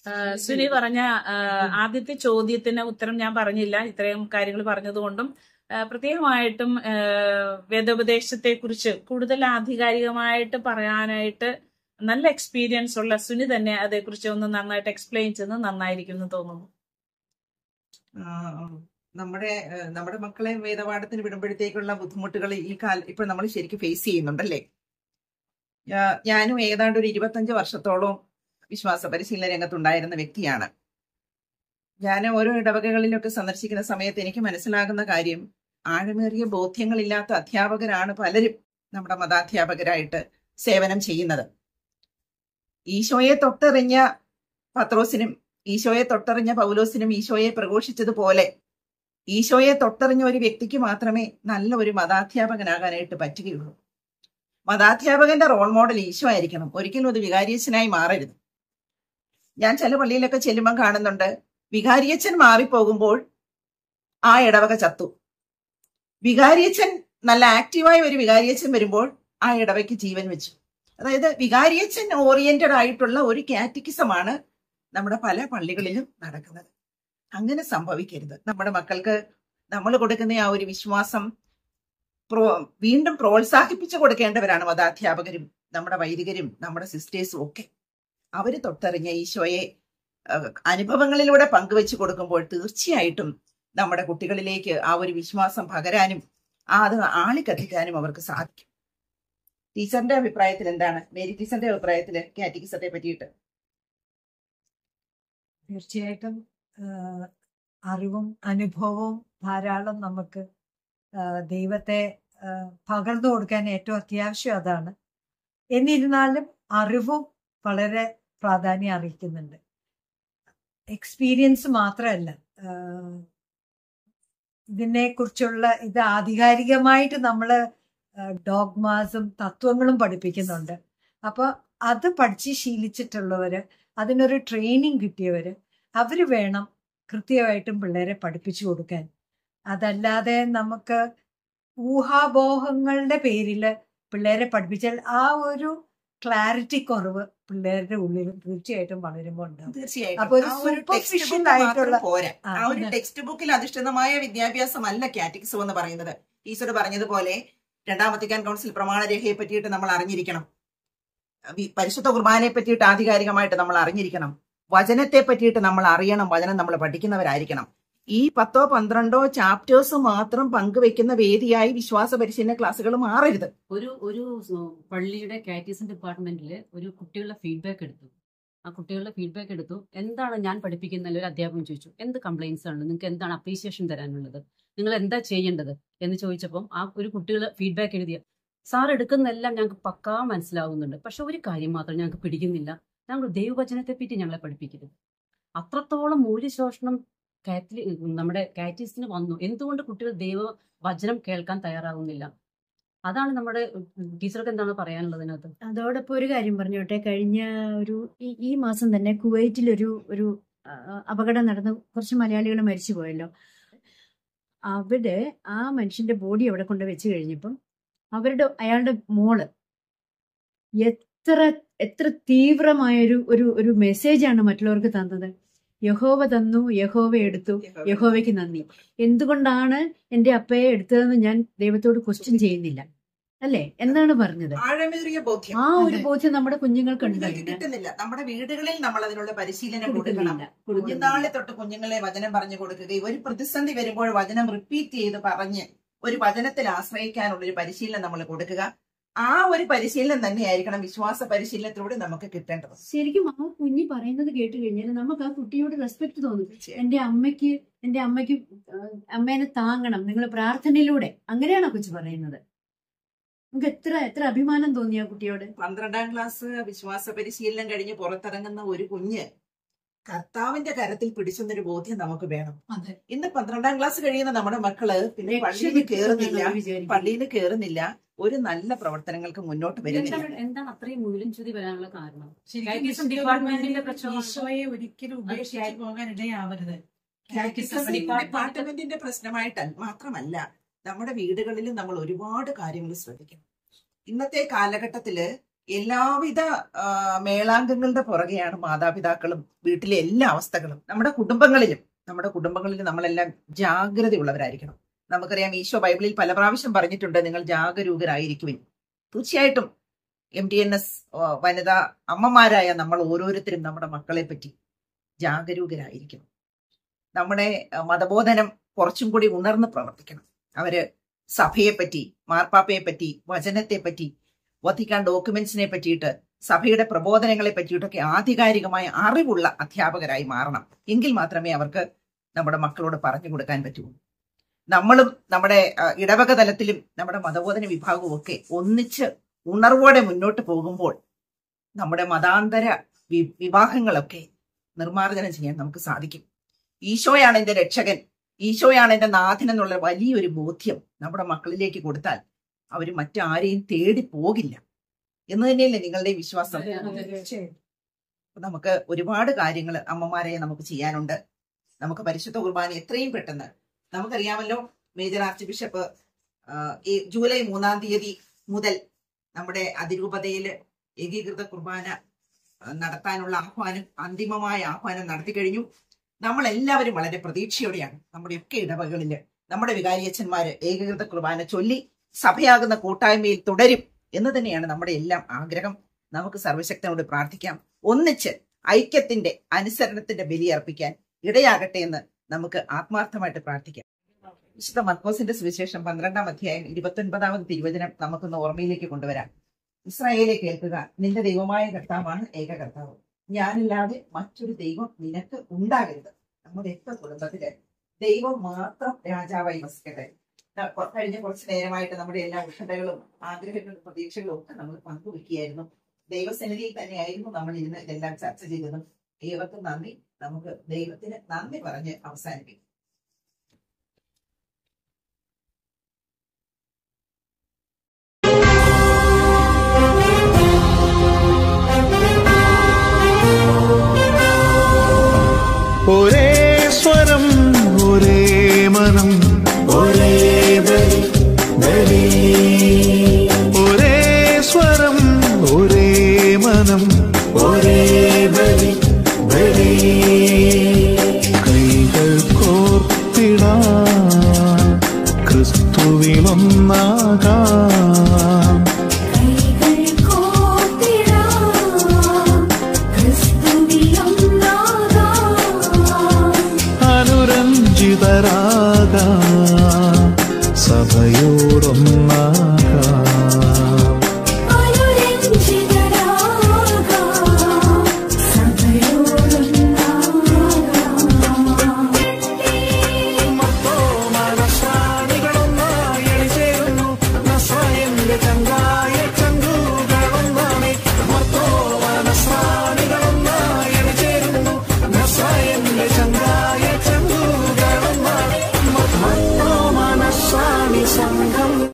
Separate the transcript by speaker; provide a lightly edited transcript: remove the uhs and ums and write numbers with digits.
Speaker 1: സുനി പറഞ്ഞ ആദ്യത്തെ ചോദ്യത്തിന് ഉത്തരം ഞാൻ പറഞ്ഞില്ല. ഇത്രയും കാര്യങ്ങൾ പറഞ്ഞതുകൊണ്ടും പ്രത്യേകമായിട്ടും വേദോപദേശത്തെ കുറിച്ച് കൂടുതൽ ആധികാരികമായിട്ട് പറയാനായിട്ട് നല്ല എക്സ്പീരിയൻസ് ഉള്ള സുനി തന്നെ അതേക്കുറിച്ച് ഒന്ന് നന്നായിട്ട് എക്സ്പ്ലെയിൻ ചെയ്യുന്നത് നന്നായിരിക്കും എന്ന് തോന്നുന്നു.
Speaker 2: നമ്മുടെ മക്കളെ വേദപാഠത്തിന് വിടുമ്പോഴത്തേക്കുള്ള ബുദ്ധിമുട്ടുകൾ ഇപ്പൊ നമ്മൾ ശരിക്കും ഫേസ് ചെയ്യുന്നുണ്ടല്ലേ. ഞാനും ഏതാണ്ട് ഒരു 25 വർഷത്തോളം വിശ്വാസ പരിശീലന രംഗത്തുണ്ടായിരുന്ന വ്യക്തിയാണ്. ഞാൻ ഓരോ ഇടവകകളിലൊക്കെ സന്ദർശിക്കുന്ന സമയത്ത് എനിക്ക് മനസ്സിലാകുന്ന കാര്യം, ആഴമേറിയ ബോധ്യങ്ങളില്ലാത്ത അധ്യാപകരാണ് പലരും നമ്മുടെ മതാധ്യാപകരായിട്ട് സേവനം ചെയ്യുന്നത്. ഈശോയെ തൊട്ടറിഞ്ഞ പത്രോസിനും ഈശോയെ തൊട്ടറിഞ്ഞ പൗലോസിനും ഈശോയെ പ്രഘോഷിച്ചതുപോലെ ഈശോയെ തൊട്ടറിഞ്ഞ ഒരു വ്യക്തിക്ക് മാത്രമേ നല്ല ഒരു മതാധ്യാപകനാകാനായിട്ട് പറ്റുകയുള്ളൂ. മതാധ്യാപകന്റെ റോൾ മോഡൽ ഈശോ ആയിരിക്കണം, ഒരിക്കലും ഒരു വികാരിയച്ഛനായി മാറരുത്. ഞാൻ ചില പള്ളിയിലൊക്കെ ചെല്ലുമ്പം കാണുന്നുണ്ട്, വികാരിയച്ഛൻ മാറിപ്പോകുമ്പോൾ ആ ഇടവക ചത്തു. വികാരിയച്ഛൻ നല്ല ആക്റ്റീവായ ഒരു വികാരിയച്ഛൻ വരുമ്പോൾ ആ ഇടവയ്ക്ക് ജീവൻ വെച്ചു. അതായത് വികാരിയച്ഛൻ ഓറിയന്റഡ് ആയിട്ടുള്ള ഒരു കാറ്റക്കിസമാണ് നമ്മുടെ പല പള്ളികളിലും നടക്കുന്നത്. അങ്ങനെ സംഭവിക്കരുത്. നമ്മുടെ മക്കൾക്ക് നമ്മൾ കൊടുക്കുന്ന ആ ഒരു വിശ്വാസം വീണ്ടും പ്രോത്സാഹിപ്പിച്ചു കൊടുക്കേണ്ടവരാണ് മതാധ്യാപകരും നമ്മുടെ വൈദികരും നമ്മുടെ സിസ്റ്റേഴ്സും ഒക്കെ. അവര് തൊട്ടറിഞ്ഞ ഈശോയെ അനുഭവങ്ങളിലൂടെ പങ്കുവെച്ചു കൊടുക്കുമ്പോൾ തീർച്ചയായിട്ടും നമ്മുടെ കുട്ടികളിലേക്ക് ആ ഒരു വിശ്വാസം പകരാനും അത് ആളിക്കത്തിക്കാനും അവർക്ക് സാധിക്കും. ടീച്ചറിന്റെ അഭിപ്രായത്തിൽ എന്താണ്? മേരി ടീച്ചറിന്റെ അഭിപ്രായത്തില് കാറ്റക്കിസത്തെ പറ്റിയിട്ട്?
Speaker 3: തീർച്ചയായിട്ടും അറിവും അനുഭവവും ധാരാളം നമുക്ക് ദൈവത്തെ പകർന്നു കൊടുക്കാൻ ഏറ്റവും അത്യാവശ്യം അതാണ്. എന്നിരുന്നാലും അറിവും വളരെ പ്രാധാന്യം അറിയിക്കുന്നുണ്ട്. എക്സ്പീരിയൻസ് മാത്രമല്ല, ഇതിനെക്കുറിച്ചുള്ള ഇത് ആധികാരികമായിട്ട് നമ്മൾ ഡോഗ്മാസും തത്വങ്ങളും പഠിപ്പിക്കുന്നുണ്ട്. അപ്പോൾ അത് പഠിച്ച് ശീലിച്ചിട്ടുള്ളവര്, അതിനൊരു ട്രെയിനിങ് കിട്ടിയവര്, അവര് വേണം കൃത്യമായിട്ടും പിള്ളേരെ പഠിപ്പിച്ചു കൊടുക്കാൻ. അതല്ലാതെ നമുക്ക് ഊഹാപോഹങ്ങളുടെ പേരിൽ പിള്ളേരെ പഠിപ്പിച്ചാൽ ആ ഒരു ക്ലാരിറ്റി കുറവ് പിള്ളേരുടെ ഉള്ളിൽ തീർച്ചയായിട്ടും വളരുമ്പോൾ ഉണ്ടാവും.
Speaker 2: തീർച്ചയായിട്ടും ടെക്സ്റ്റ് ബുക്കിൽ അധിഷ്ഠിതമായ വിദ്യാഭ്യാസമല്ല കാറ്റക്കിസം എന്ന് പറയുന്നത്. ടീച്ചർ പറഞ്ഞതുപോലെ രണ്ടാം വത്തിക്കാൻ കൗൺസിൽ പ്രമാണരേഖയെ പറ്റിയിട്ട് നമ്മൾ അറിഞ്ഞിരിക്കണം, പരിശുദ്ധ കുർബാനയെ പറ്റിയിട്ട് ആധികാരികമായിട്ട് നമ്മൾ അറിഞ്ഞിരിക്കണം, വചനത്തെ പറ്റിയിട്ട് നമ്മൾ അറിയണം, വചനം നമ്മൾ പഠിക്കുന്നവരായിരിക്കണം. ഈ 10-12 ചാപ്റ്റേഴ്സ് മാത്രം പങ്കുവെക്കുന്ന വേദിയായി വിശ്വാസ പരിശീലന ക്ലാസ്സുകൾ മാറരുത്.
Speaker 4: ഒരു പള്ളിയുടെ കാറ്റഗിസം ഡിപ്പാർട്ട്മെന്റില് ഒരു കുട്ടികളുടെ ഫീഡ്ബാക്ക് എടുത്തു. ആ കുട്ടികളുടെ ഫീഡ്ബാക്ക് എടുത്തു. എന്താണ് ഞാൻ പഠിപ്പിക്കുന്ന ഒരു അധ്യാപകൻ ചോദിച്ചു, എന്ത് കംപ്ലയിൻസ് ആണ് നിങ്ങൾക്ക്, എന്താണ് അപ്രീസിയേഷൻ തരാനുള്ളത്, നിങ്ങൾ എന്താ ചെയ്യേണ്ടത് എന്ന് ചോദിച്ചപ്പോൾ ആ ഒരു കുട്ടികൾ ഫീഡ്ബാക്ക് എഴുതിയ, സാർ എടുക്കുന്നതെല്ലാം ഞങ്ങൾക്ക് പക്കാ മനസ്സിലാവുന്നുണ്ട്, പക്ഷെ ഒരു കാര്യം മാത്രം ഞങ്ങൾക്ക് പിടിക്കുന്നില്ല, ഞങ്ങൾ ദൈവവചനത്തെ പറ്റി ഞങ്ങളെ പഠിപ്പിക്കരുത്. അത്രത്തോളം മൂല്യശോഷണം നമ്മുടെ കാറ്റഗിസത്തിന് വന്നു. എന്തുകൊണ്ട് കുട്ടികൾ ദൈവവചനം കേൾക്കാൻ തയ്യാറാകുന്നില്ല? അതാണ് നമ്മുടെ ടീച്ചർക്ക് എന്താണ് പറയാനുള്ളത് അതിനകത്ത്?
Speaker 5: അതോടൊപ്പം ഒരു കാര്യം പറഞ്ഞോട്ടെ. കഴിഞ്ഞ ഈ മാസം തന്നെ കുവൈറ്റിൽ ഒരു അപകടം നടന്ന് കുറച്ച് മലയാളികൾ മരിച്ചു പോയല്ലോ. അവിടെ ആ മനുഷ്യന്റെ ബോഡി അവിടെ കൊണ്ട് വെച്ച് കഴിഞ്ഞപ്പം അയാളുടെ മോള് എത്ര തീവ്രമായൊരു ഒരു മെസ്സേജാണ് മറ്റുള്ളവർക്ക് തന്നത്. യഹോവ തന്നു, യഹോവ എടുത്തു, യഹോവയ്ക്ക് നന്ദി. എന്തുകൊണ്ടാണ് എന്റെ അപ്പയെ എടുത്തതെന്ന് ഞാൻ ദൈവത്തോട് ക്വസ്റ്റ്യൻ ചെയ്യുന്നില്ല, അല്ലേ എന്നാണ് പറഞ്ഞത്. ആ ഒരു ബോധ്യം നമ്മുടെ കുഞ്ഞുങ്ങൾക്ക്
Speaker 2: കിട്ടുന്നില്ല. നമ്മുടെ വീടുകളിൽ നമ്മൾ അതിനുള്ള പരിശീലനം കൊടുക്കണം. കുഞ്ഞുനാളെ തൊട്ട് കുഞ്ഞുങ്ങളെ വചനം പറഞ്ഞു കൊടുക്കുകയും ഒരു പ്രതിസന്ധി വരുമ്പോൾ വചനം റിപ്പീറ്റ് ചെയ്ത് പറഞ്ഞ് ഒരു വചനത്തിൽ ആശ്രയിക്കാനുള്ള ഒരു പരിശീലനം നമ്മൾ കൊടുക്കുക. ആ ഒരു പരിശീലനം തന്നെയായിരിക്കണം വിശ്വാസ പരിശീലനത്തിലൂടെ നമുക്ക് കിട്ടേണ്ടത്.
Speaker 5: ശരിക്കും ആ കുഞ്ഞി പറയുന്നത് കേട്ട് കഴിഞ്ഞാൽ നമുക്ക് ആ കുട്ടിയോട് റെസ്പെക്ട് തോന്നും. എന്റെ അമ്മയ്ക്ക് അമ്മേനെ താങ്ങണം നിങ്ങൾ പ്രാർത്ഥനയിലൂടെ, അങ്ങനെയാണോ കൊച്ചു പറയുന്നത്? നമുക്ക് എത്ര അഭിമാനം തോന്നിയ കുട്ടിയോട്.
Speaker 2: 12ാം ക്ലാസ് വിശ്വാസ പരിശീലനം കഴിഞ്ഞ് പുറത്തിറങ്ങുന്ന ഒരു കുഞ്ഞ് കർത്താവിന്റെ കരത്തിൽ പിടിച്ചെന്നൊരു ബോധ്യം നമുക്ക് വേണം. ഇന്ന് 12ാം ക്ലാസ് കഴിയുന്ന നമ്മുടെ മക്കള് പിന്നെ പള്ളിയിൽ കയറുന്നില്ല, ഒരു നല്ല പ്രവർത്തനങ്ങൾക്ക് മുന്നോട്ട് വരുന്നില്ല.
Speaker 4: എന്താണ് അത്രയും മൂല്യച്യുതി വരാനുള്ള കാരണം?
Speaker 6: ഈശോയെ ഒരിക്കലും ഉപേക്ഷിച്ച് പോകാൻ ഇടയാവരുത്.
Speaker 2: ഡിപ്പാർട്ട്മെന്റിന്റെ പ്രശ്നമായിട്ട് മാത്രമല്ല, നമ്മുടെ വീടുകളിലും നമ്മൾ ഒരുപാട് കാര്യങ്ങൾ ശ്രദ്ധിക്കണം. ഇന്നത്തെ കാലഘട്ടത്തില് എല്ലാവിധ മേളാങ്കങ്ങളുടെ പുറകെയാണ് മാതാപിതാക്കളും വീട്ടിലെ എല്ലാ അവസ്ഥകളും. നമ്മുടെ കുടുംബങ്ങളിലും നമ്മളെല്ലാം ജാഗ്രതയുള്ളവരായിരിക്കണം. നമുക്കറിയാം, ഈശോ ബൈബിളിൽ പല പ്രാവശ്യം പറഞ്ഞിട്ടുണ്ട്, നിങ്ങൾ ജാഗരൂകരായിരിക്കുവിൻ. തീർച്ചയായിട്ടും MTNS വനിതാ അമ്മമാരായ നമ്മൾ ഓരോരുത്തരും നമ്മുടെ മക്കളെ പറ്റി ജാഗരൂകരായിരിക്കണം. നമ്മുടെ മതബോധനം കുറച്ചും കൂടി ഉണർന്ന് പ്രവർത്തിക്കണം. അവര് സഭയെ പറ്റി, മാർപ്പാപ്പയെ പറ്റി, വചനത്തെ പറ്റി, വത്തിക്കാൻ ഡോക്യുമെന്റ്സിനെ പറ്റിയിട്ട്, സഭയുടെ പ്രബോധനങ്ങളെ പറ്റിയിട്ടൊക്കെ ആധികാരികമായ അറിവുള്ള അധ്യാപകരായി മാറണം. എങ്കിൽ മാത്രമേ അവർക്ക് നമ്മുടെ മക്കളോട് പറഞ്ഞു കൊടുക്കാൻ പറ്റൂ. നമ്മളും നമ്മുടെ ഇടവക തലത്തിലും നമ്മുടെ മതബോധന വിഭാഗവും ഒക്കെ ഒന്നിച്ച് ഉണർവോടെ മുന്നോട്ട് പോകുമ്പോൾ നമ്മുടെ മതാന്തര വിവാഹങ്ങളൊക്കെ നിർമ്മാർജ്ജനം ചെയ്യാൻ നമുക്ക് സാധിക്കും. ഈശോയാണ് എന്റെ രക്ഷകൻ, ഈശോയാണ് എന്റെ നാഥൻ എന്നുള്ള വലിയൊരു ബോധ്യം നമ്മുടെ മക്കളിലേക്ക് കൊടുത്താൽ അവർ മറ്റാരെയും തേടി പോകില്ല എന്ന് തന്നെയല്ലേ നിങ്ങളുടെ വിശ്വാസം? നമുക്ക് ഒരുപാട് കാര്യങ്ങൾ അമ്മമാരെ നമുക്ക് ചെയ്യാനുണ്ട്. നമുക്ക് പരിശുദ്ധ കുർബാന എത്രയും പെട്ടെന്ന്, നമുക്കറിയാമല്ലോ, മേജർ ആർച്ച് ബിഷപ്പ് ജൂലൈ 3-ാം തീയതി മുതൽ നമ്മുടെ അതിരൂപതയിൽ ഏകീകൃത കുർബാന നടത്താനുള്ള അന്തിമമായ ആഹ്വാനം നടത്തി കഴിഞ്ഞു. നമ്മളെല്ലാവരും വളരെ പ്രതീക്ഷയോടെയാണ് നമ്മുടെയൊക്കെ ഇടവകളില് നമ്മുടെ വികാരിയച്ഛന്മാര് ഏകീകൃത കുർബാന ചൊല്ലി സഭയാകുന്ന കൂട്ടായ്മയിൽ തുടരും എന്ന് തന്നെയാണ് നമ്മുടെ എല്ലാം ആഗ്രഹം. നമുക്ക് സർവശക്തനോട് പ്രാർത്ഥിക്കാം, ഒന്നിച്ച് ഐക്യത്തിന്റെ അനുസരണത്തിന്റെ ബലിയർപ്പിക്കാൻ ഇടയാകട്ടെ എന്ന് നമുക്ക് ആത്മാർത്ഥമായിട്ട് പ്രാർത്ഥിക്കാം. വിശുദ്ധ മർക്കോസിന്റെ സുവിശേഷം 12-ാം അധ്യായം 29-ാമത് തിരുവചനം നമുക്കൊന്ന് ഓർമ്മയിലേക്ക് കൊണ്ടുവരാം. ഇസ്രായേലെ കേൾക്കുക, നിന്റെ ദൈവമായ കർത്താവാണ് ഏക കർത്താവ്, ഞാനില്ലാതെ മറ്റൊരു ദൈവം നിനക്ക് ഉണ്ടാകരുത്. നമ്മുടെ ഒക്കെ കുടുംബത്തില് ദൈവം മാത്രം രാജാവായി വസിക്കട്ടെ. കഴിഞ്ഞ കുറച്ചു നേരമായിട്ട് നമ്മുടെ എല്ലാ ഉഷതകളും ആഗ്രഹങ്ങളും പ്രതീക്ഷകളും ഒക്കെ നമ്മൾ പങ്കുവെക്കുകയായിരുന്നു. ദൈവസന്നിധിയിൽ തന്നെയായിരുന്നു നമ്മൾ ഇന്ന് ഇതെല്ലാം ചർച്ച ചെയ്തതും. ഏവർക്കും നന്ദി. നമുക്ക് ദൈവത്തിന് നന്ദി പറഞ്ഞ് അവസാനിപ്പിക്കും.